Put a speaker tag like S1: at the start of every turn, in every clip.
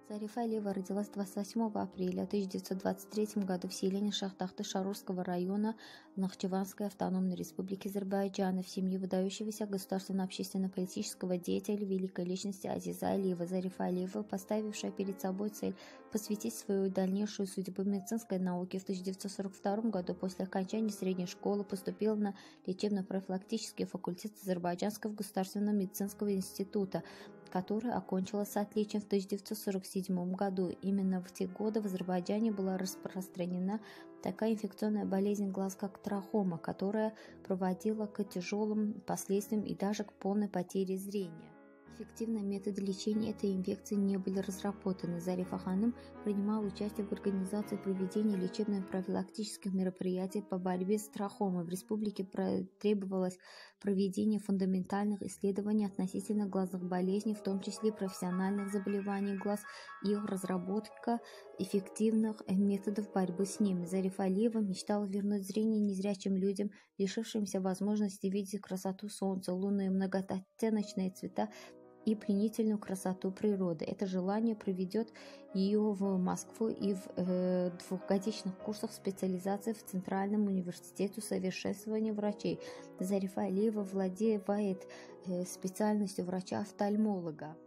S1: Зарифа Алиева родилась 28 апреля 1923 года в селении Шахтахты Шарурского района Нахчеванской автономной республики Азербайджана в семье выдающегося государственно-общественно-политического деятеля, великой личности Азиза Алиева. Зарифа Алиева, поставившая перед собой цель посвятить свою дальнейшую судьбу медицинской науке, в 1942 году после окончания средней школы поступила на лечебно-профилактический факультет Азербайджанского государственного медицинского института, который окончила с отличием в 1947 году. Именно в те годы в Азербайджане была распространена такая инфекционная болезнь глаз, как трахома, которая приводила к тяжелым последствиям и даже к полной потере зрения. Эффективные методы лечения этой инфекции не были разработаны. Зарифа Ханым принимала участие в организации проведения лечебно-профилактических мероприятий по борьбе с трахомой. В республике требовалось проведение фундаментальных исследований относительно глазных болезней, в том числе профессиональных заболеваний глаз, и их разработка эффективных методов борьбы с ними. Зарифа Алиева мечтала вернуть зрение незрячим людям, лишившимся возможности видеть красоту солнца, луны, многооттеночные цвета и пленительную красоту природы. Это желание приведет ее в Москву и в двухгодичных курсах специализации в Центральном университете усовершенствования врачей. Зарифа Алиева владеет специальностью врача-офтальмолога.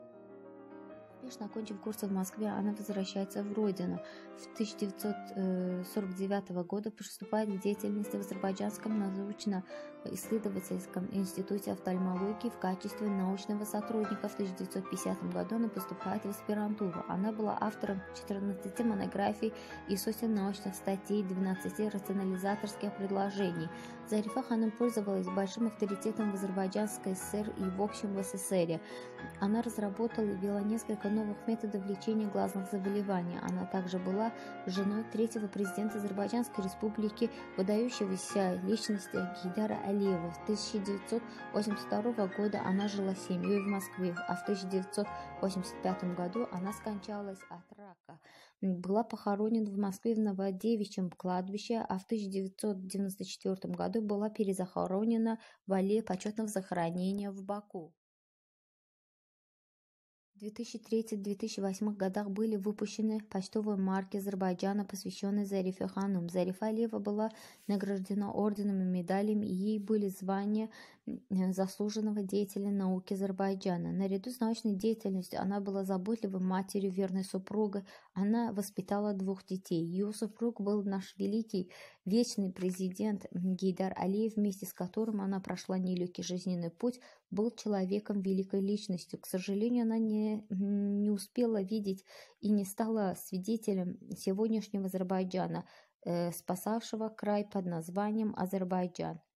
S1: Успешно окончив курсы в Москве, она возвращается в родину. В 1949 года приступает к деятельности в Азербайджанском научно-исследовательском институте офтальмологии в качестве научного сотрудника. В 1950 году она поступает в аспирантуру. Она была автором 14 монографий и сотен научных статей, 12 рационализаторских предложений. Зарифа Ханым пользовалась большим авторитетом в Азербайджанской ССР и в общем в СССР. Она разработала и ввела несколько новых методов лечения глазных заболеваний. Она также была женой третьего президента Азербайджанской республики, выдающегося личности Гейдара Алиева. В 1982 года она жила с семьей в Москве, а в 1985 году она скончалась от рака. Была похоронена в Москве в Новодевичьем кладбище, а в 1994 году была перезахоронена в Аллее почетного захоронения в Баку. В 2003-2008 годах были выпущены почтовые марки Азербайджана, посвященные Зарифе Ханым. Зарифа Алиева была награждена орденами и медалями, и ей были звания заслуженного деятеля науки Азербайджана. Наряду с научной деятельностью она была заботливой матерью, верной супругой. Она воспитала 2 детей. Ее супруг был наш великий вечный президент Гейдар Алиев, вместе с которым она прошла нелегкий жизненный путь, был человеком великой личностью. К сожалению, она не успела видеть и не стала свидетелем сегодняшнего Азербайджана, спасавшего край под названием Азербайджан.